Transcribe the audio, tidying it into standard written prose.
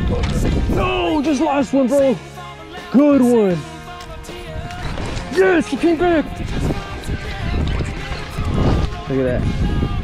No, just last one, bro. Good one. Yes, he came back. Look at that.